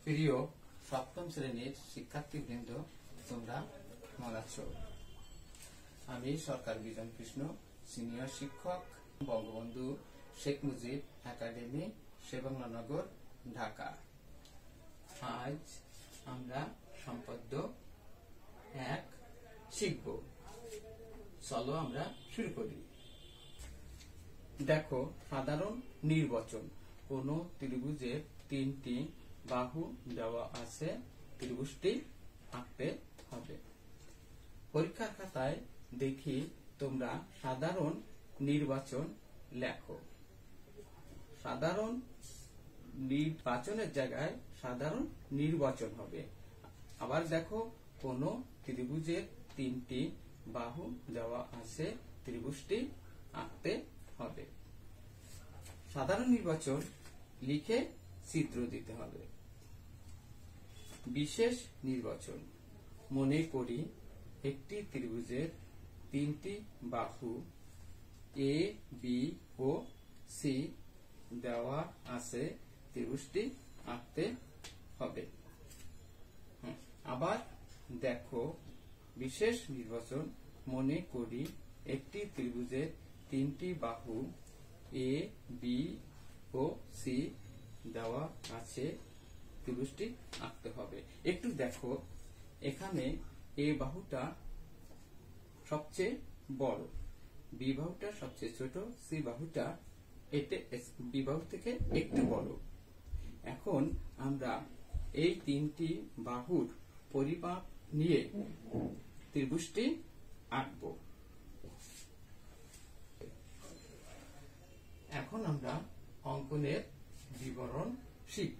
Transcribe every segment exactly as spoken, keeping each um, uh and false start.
প্রিয় সপ্তম শ্রেণীর শিক্ষার্থীবৃন্দ, তোমরা কেমন আছো? আমি সরকার বিজন কৃষ্ণ, সিনিয়র শিক্ষক, বঙ্গবন্ধু শেখ মুজিব একাডেমি, সেবাংলানগর, ঢাকা। আজ আমরা সম্পদ্য এক শিখব। চলো আমরা শুরু করি। দেখো, সাধারণ নির্বাচন। কোন ত্রিভুজের তিনটি বাহু দেওয়া আছে, ত্রিভুজটি আঁকতে হবে। পরীক্ষার খাতায় দেখি তোমরা সাধারণ নির্বাচন লেখো। সাধারণ নির্বাচনের জায়গায় সাধারণ নির্বাচন হবে। আবার দেখো, কোন ত্রিভুজের তিনটি বাহু দেওয়া আছে, ত্রিভুজটি আঁকতে হবে। সাধারণ নির্বাচন লিখে চিত্র দিতে হবে। বিশেষ নির্বাচন। মনে করি একটি ত্রিভুজের তিনটি বাহু এ, বি ও সি দেওয়া আছে, ত্রিভুজটি আঁকতে হবে। আবার দেখো, বিশেষ নির্বাচন। মনে করি একটি ত্রিভুজের তিনটি বাহু এ, বি ও সি দেওয়া আছে, ত্রিভুজটি আঁকতে হবে। একটু দেখো, এখানে এ বাহুটা সবচেয়ে বড়, বি বাহুটা সবচেয়ে ছোট, সি বাহুটা বি বাহু থেকে একটু বড়। এখন আমরা এই তিনটি বাহুর পরিমাপ নিয়ে ত্রিভুজটি আঁকব। এখন আমরা অঙ্কনের বিবরণ শিখব।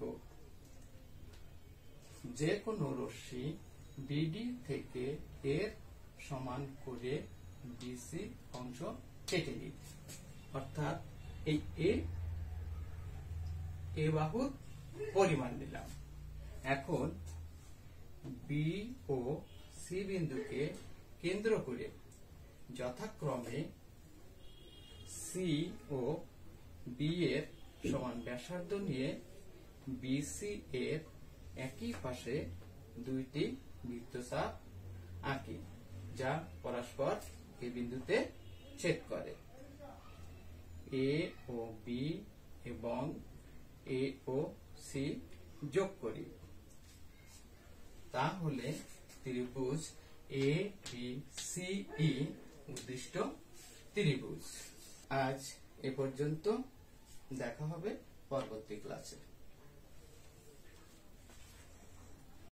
যে কোনো রশ্মি বিডি থেকে এর সমান করে বিসি অংশ কেটে নিই। অর্থাৎ এই এ এ বাহুর পরিমাণ নিলাম। এখন বি ও সি বিন্দুকে কেন্দ্র করে যথাক্রমে সি ও বি এর সমান ব্যাসার্ধ নিয়ে বিসি এর একই পাশে দুইটি বৃত্তচাপ আঁকি, যা পরস্পর এই বিন্দুতে ছেদ করে। এ ও বি এবং এ ও সি যোগ করি। তাহলে ত্রিভুজ এ বি সি ই উদ্দিষ্ট ত্রিভুজ। আজ এ পর্যন্ত, দেখা হবে পরবর্তী ক্লাসে।